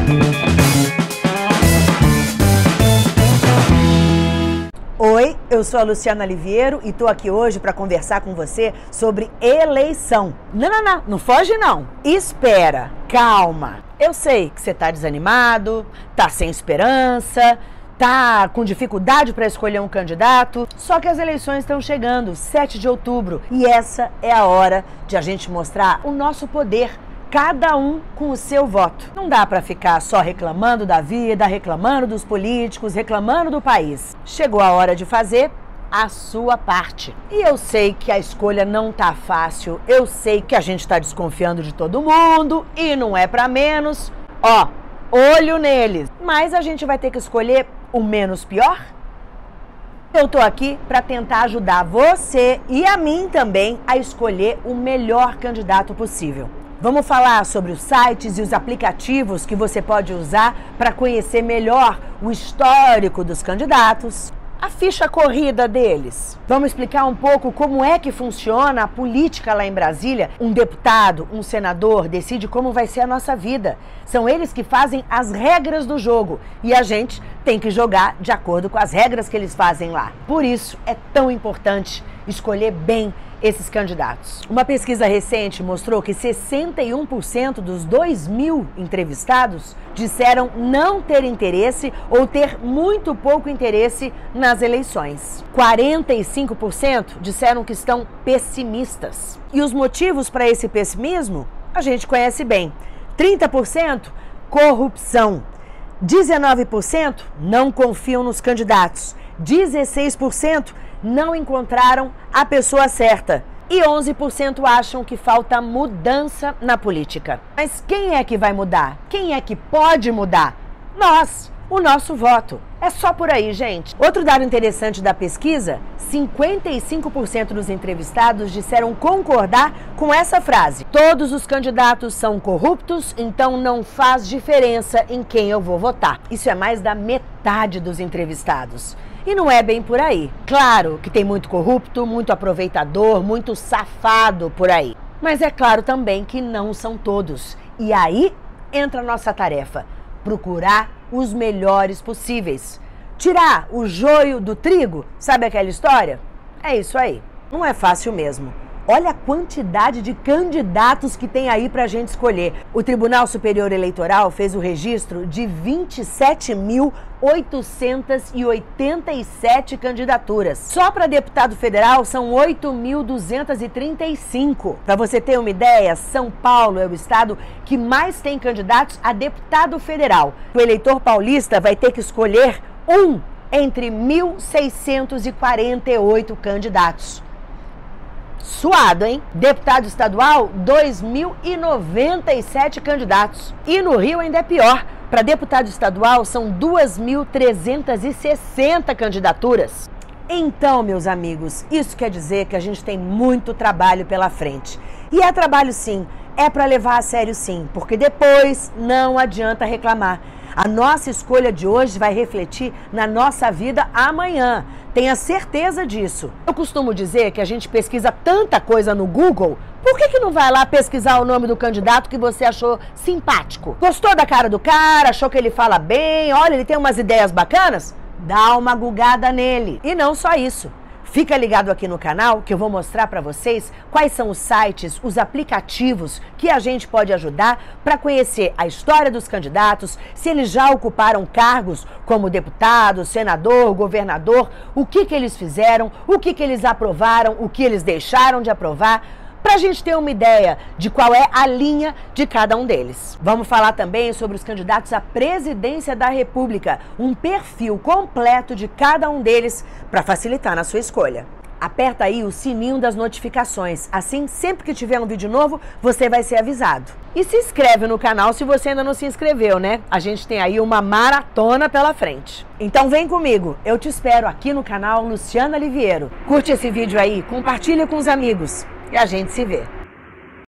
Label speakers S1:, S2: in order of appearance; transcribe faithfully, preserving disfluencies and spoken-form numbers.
S1: Oi, eu sou a Luciana Liviero e tô aqui hoje para conversar com você sobre eleição. Não, não, não, não foge não. Espera, calma. Eu sei que você tá desanimado, tá sem esperança, tá com dificuldade para escolher um candidato, só que as eleições estão chegando, sete de outubro, e essa é a hora de a gente mostrar o nosso poder, cada um com o seu voto. Não dá para ficar só reclamando da vida, reclamando dos políticos, reclamando do país. Chegou a hora de fazer a sua parte. E eu sei que a escolha não tá fácil, eu sei que a gente tá desconfiando de todo mundo e não é para menos. Ó, olho neles. Mas a gente vai ter que escolher o menos pior? Eu tô aqui para tentar ajudar você e a mim também a escolher o melhor candidato possível. Vamos falar sobre os sites e os aplicativos que você pode usar para conhecer melhor o histórico dos candidatos, a ficha corrida deles. Vamos explicar um pouco como é que funciona a política lá em Brasília. Um deputado, um senador decide como vai ser a nossa vida. São eles que fazem as regras do jogo e a gente tem que jogar de acordo com as regras que eles fazem lá. Por isso é tão importante escolher bem esses candidatos. Uma pesquisa recente mostrou que sessenta e um por cento dos dois mil entrevistados disseram não ter interesse ou ter muito pouco interesse nas eleições. quarenta e cinco por cento disseram que estão pessimistas. E os motivos para esse pessimismo a gente conhece bem. trinta por cento corrupção. dezenove por cento não confiam nos candidatos. dezesseis por cento não encontraram a pessoa certa. E onze por cento acham que falta mudança na política. Mas quem é que vai mudar? Quem é que pode mudar? Nós, o nosso voto. É só por aí, gente. Outro dado interessante da pesquisa, cinquenta e cinco por cento dos entrevistados disseram concordar com essa frase: todos os candidatos são corruptos, então não faz diferença em quem eu vou votar. Isso é mais da metade dos entrevistados. E não é bem por aí. Claro que tem muito corrupto, muito aproveitador, muito safado por aí. Mas é claro também que não são todos. E aí entra a nossa tarefa: procurar os melhores possíveis. Tirar o joio do trigo, sabe aquela história? É isso aí. Não é fácil mesmo. Olha a quantidade de candidatos que tem aí pra gente escolher. O Tribunal Superior Eleitoral fez o registro de vinte e sete mil oitocentas e oitenta e sete candidaturas. Só para deputado federal são oito mil duzentas e trinta e cinco. Para você ter uma ideia, São Paulo é o estado que mais tem candidatos a deputado federal. O eleitor paulista vai ter que escolher um entre mil seiscentos e quarenta e oito candidatos. Suado, hein? Deputado estadual, dois mil e noventa e sete candidatos. E no Rio ainda é pior. Para deputado estadual são duas mil trezentas e sessenta candidaturas. Então, meus amigos, isso quer dizer que a gente tem muito trabalho pela frente. E é trabalho sim, é para levar a sério sim, porque depois não adianta reclamar. A nossa escolha de hoje vai refletir na nossa vida amanhã. Tenha certeza disso. Eu costumo dizer que a gente pesquisa tanta coisa no Google, por que que não vai lá pesquisar o nome do candidato que você achou simpático? Gostou da cara do cara? Achou que ele fala bem? Olha, ele tem umas ideias bacanas? Dá uma gugada nele. E não só isso. Fica ligado aqui no canal que eu vou mostrar para vocês quais são os sites, os aplicativos que a gente pode ajudar para conhecer a história dos candidatos, se eles já ocuparam cargos como deputado, senador, governador, o que que eles fizeram, o que que eles aprovaram, o que eles deixaram de aprovar, para a gente ter uma ideia de qual é a linha de cada um deles. Vamos falar também sobre os candidatos à presidência da República, um perfil completo de cada um deles para facilitar na sua escolha. Aperta aí o sininho das notificações, assim sempre que tiver um vídeo novo você vai ser avisado. E se inscreve no canal se você ainda não se inscreveu, né? A gente tem aí uma maratona pela frente. Então vem comigo, eu te espero aqui no canal Luciana Liviero. Curte esse vídeo aí, compartilha com os amigos. E a gente se vê.